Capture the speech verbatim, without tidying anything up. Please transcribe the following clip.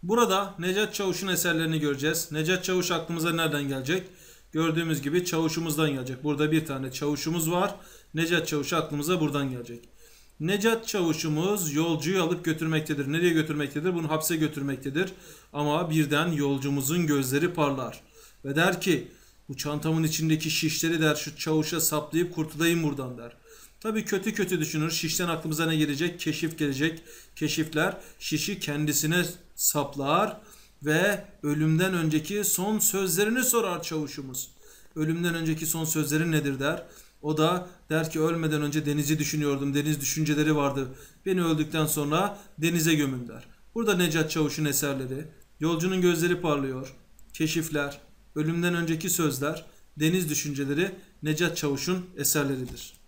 Burada Necat Çavuş'un eserlerini göreceğiz. Necat Çavuş aklımıza nereden gelecek? Gördüğümüz gibi çavuşumuzdan gelecek. Burada bir tane çavuşumuz var. Necat Çavuş aklımıza buradan gelecek. Necat Çavuşumuz yolcuyu alıp götürmektedir. Nereye götürmektedir? Bunu hapse götürmektedir. Ama birden yolcumuzun gözleri parlar. Ve der ki bu çantamın içindeki şişleri der şu çavuşa saplayıp kurtulayım buradan der. Tabii kötü kötü düşünür. Şişten aklımıza ne gelecek? Keşif gelecek. Keşifler şişi kendisine saplar ve ölümden önceki son sözlerini sorar çavuşumuz. Ölümden önceki son sözleri nedir der. O da der ki ölmeden önce denizi düşünüyordum. Deniz düşünceleri vardı. Beni öldükten sonra denize gömün der. Burada Necat Çavuş'un eserleri. Yolcunun gözleri parlıyor. Keşifler, ölümden önceki sözler, deniz düşünceleri Necat Çavuş'un eserleridir.